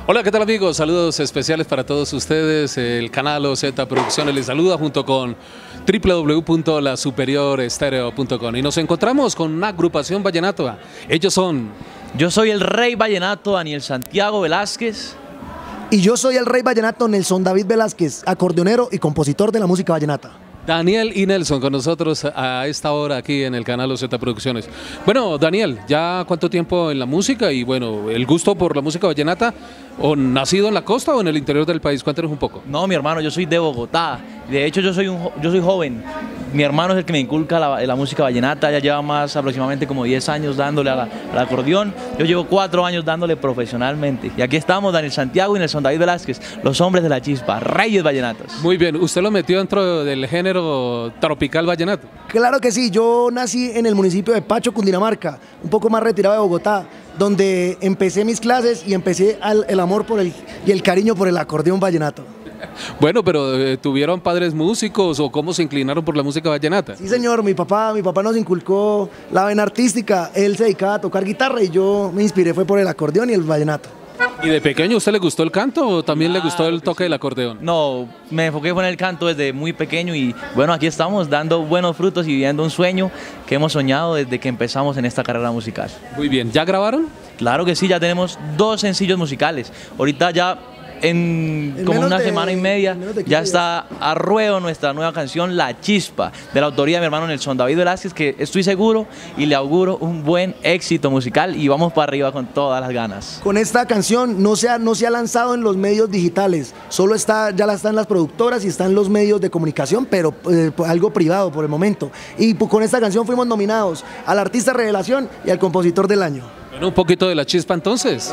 Hola, ¿qué tal amigos? Saludos especiales para todos ustedes. El canal OZ Producciones les saluda junto con www.lasuperiorestereo.com y nos encontramos con una agrupación vallenata. Ellos son... Yo soy el Rey Vallenato Daniel Santiago Velázquez. Y yo soy el Rey Vallenato Nelson David Velázquez, acordeonero y compositor de la música vallenata. Daniel y Nelson con nosotros a esta hora aquí en el canal OZ Producciones. Bueno, Daniel, ¿ya cuánto tiempo en la música? Y bueno, el gusto por la música vallenata, ¿o nacido en la costa o en el interior del país? Cuéntanos un poco. No, mi hermano, yo soy de Bogotá. De hecho, yo soy joven. Mi hermano es el que me inculca la música vallenata. Ya lleva más aproximadamente como 10 años dándole al acordeón. Yo llevo 4 años dándole profesionalmente. Y aquí estamos, Daniel Santiago y Nelson David Velázquez, los hombres de la chispa, reyes vallenatos. Muy bien, ¿usted lo metió dentro del género tropical vallenato? Claro que sí, yo nací en el municipio de Pacho, Cundinamarca, un poco más retirado de Bogotá, donde empecé mis clases y empecé el amor y el cariño por el acordeón vallenato. Bueno, pero ¿tuvieron padres músicos o cómo se inclinaron por la música vallenata? Sí, señor, mi papá nos inculcó la vena artística. Él se dedicaba a tocar guitarra y yo me inspiré fue por el acordeón y el vallenato. ¿Y de pequeño a usted le gustó el canto o también le gustó el toque del acordeón? No, me enfoqué en el canto desde muy pequeño y bueno, aquí estamos dando buenos frutos y viviendo un sueño que hemos soñado desde que empezamos en esta carrera musical. Muy bien, ¿ya grabaron? Claro que sí, ya tenemos 2 sencillos musicales. Ahorita ya en como una semana y media ya está a ruedo nuestra nueva canción La Chispa, de la autoría de mi hermano Nelson David Velázquez, que estoy seguro y le auguro un buen éxito musical y vamos para arriba con todas las ganas. Con esta canción no se ha lanzado en los medios digitales, solo ya la están las productoras y están los medios de comunicación, pero algo privado por el momento. Y con esta canción fuimos nominados al Artista Revelación y al Compositor del Año. Bueno, un poquito de La Chispa entonces.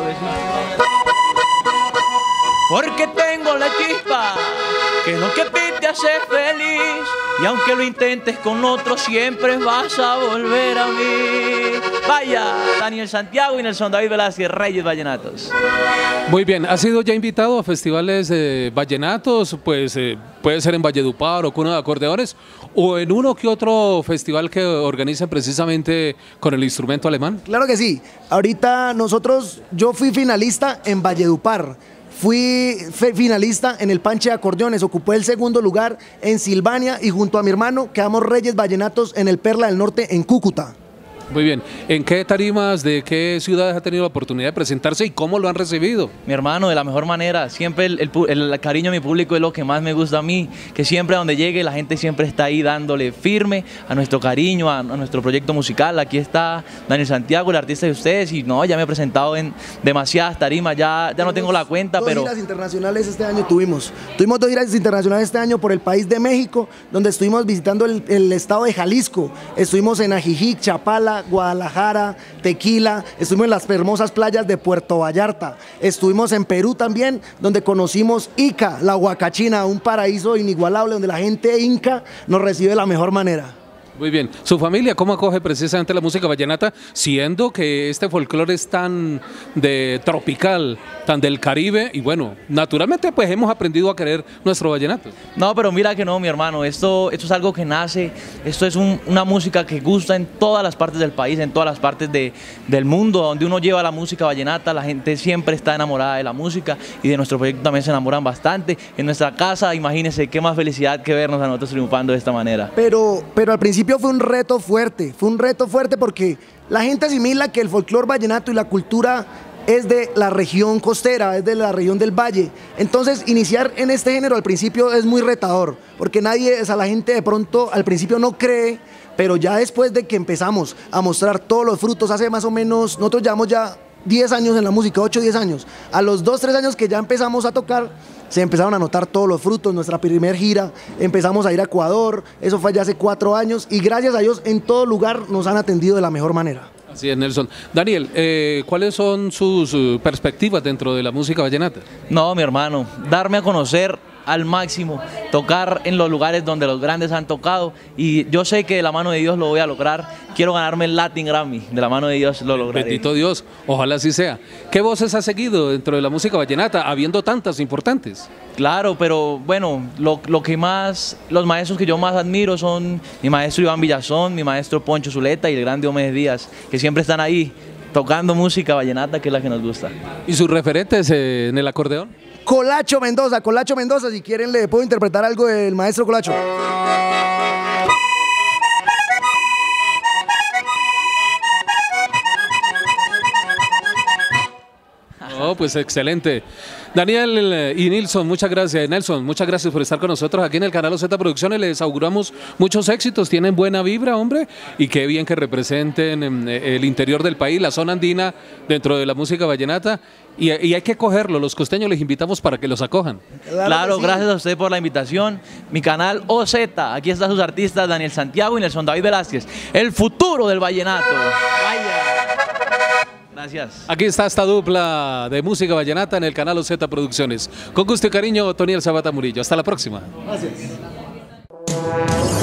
Porque tengo la chispa, que es lo que a ti te hace feliz. Y aunque lo intentes con otro, siempre vas a volver a mí. Vaya, Daniel Santiago y Nelson David Velázquez, reyes vallenatos. Muy bien, ¿ha sido ya invitado a festivales vallenatos? Pues puede ser en Valledupar o Cuna de Acordeones, o en uno que otro festival que organizan precisamente con el instrumento alemán. Claro que sí, ahorita yo fui finalista en Valledupar. Fui finalista en el Panche de Acordeones, ocupé el 2º lugar en Silvania y junto a mi hermano quedamos Reyes Vallenatos en el Perla del Norte en Cúcuta. Muy bien, ¿en qué tarimas, de qué ciudades ha tenido la oportunidad de presentarse y cómo lo han recibido? Mi hermano, de la mejor manera, siempre el cariño de mi público es lo que más me gusta a mí, que siempre a donde llegue la gente siempre está ahí dándole firme a nuestro cariño, a nuestro proyecto musical. Aquí está Daniel Santiago, el artista de ustedes, y no, ya me he presentado en demasiadas tarimas, ya no tengo la cuenta, pero... 2 giras internacionales este año tuvimos 2 giras internacionales este año por el país de México, donde estuvimos visitando el estado de Jalisco, estuvimos en Ajijic, Chapala, Guadalajara, Tequila, estuvimos en las hermosas playas de Puerto Vallarta, estuvimos en Perú también, donde conocimos Ica, la Huacachina, un paraíso inigualable donde la gente inca nos recibe de la mejor manera. Muy bien, ¿su familia cómo acoge precisamente la música vallenata, siendo que este folclore es tan tropical, tan del Caribe, y bueno, naturalmente pues hemos aprendido a querer nuestro vallenato? No, pero mira que no, mi hermano, esto es algo que nace, esto es una música que gusta en todas las partes del país, en todas las partes del mundo, donde uno lleva la música vallenata, la gente siempre está enamorada de la música y de nuestro proyecto también se enamoran bastante. En nuestra casa, imagínense qué más felicidad que vernos a nosotros triunfando de esta manera. Pero al principio fue un reto fuerte porque la gente asimila que el folclore vallenato y la cultura es de la región costera, es de la región del valle. Entonces, iniciar en este género al principio es muy retador, porque la gente de pronto al principio no cree, pero ya después de que empezamos a mostrar todos los frutos, hace más o menos, nosotros llevamos ya 10 años en la música, 8 o 10 años, a los 2 o 3 años que ya empezamos a tocar, se empezaron a notar todos los frutos. Nuestra primer gira, empezamos a ir a Ecuador, eso fue ya hace 4 años, y gracias a Dios en todo lugar nos han atendido de la mejor manera. Así es, Nelson. Daniel, ¿cuáles son sus perspectivas dentro de la música vallenata? No, mi hermano, darme a conocer al máximo, tocar en los lugares donde los grandes han tocado, y yo sé que de la mano de Dios lo voy a lograr. Quiero ganarme el Latin Grammy, de la mano de Dios lo lograré. Bendito Dios, ojalá así sea. ¿Qué voces ha seguido dentro de la música vallenata, habiendo tantas importantes? Claro, pero bueno, los maestros que yo más admiro son mi maestro Iván Villazón, mi maestro Poncho Zuleta y el gran Diomedes Díaz, que siempre están ahí tocando música vallenata, que es la que nos gusta. ¿Y sus referentes en el acordeón? Colacho Mendoza, si quieren le puedo interpretar algo del maestro Colacho. Oh, pues excelente. Daniel y Nilson, muchas gracias. Nelson, muchas gracias por estar con nosotros aquí en el canal OZ Producciones. Les auguramos muchos éxitos, tienen buena vibra, hombre, y qué bien que representen el interior del país, la zona andina, dentro de la música vallenata. Y hay que cogerlo, los costeños les invitamos para que los acojan. Claro, sí. gracias a usted por la invitación. Mi canal OZ, aquí están sus artistas Daniel Santiago y Nelson David Velázquez. El futuro del vallenato. Vaya. Gracias. Aquí está esta dupla de música vallenata en el canal OZ Producciones. Con gusto y cariño, Toniel Zapata Murillo. Hasta la próxima. Gracias.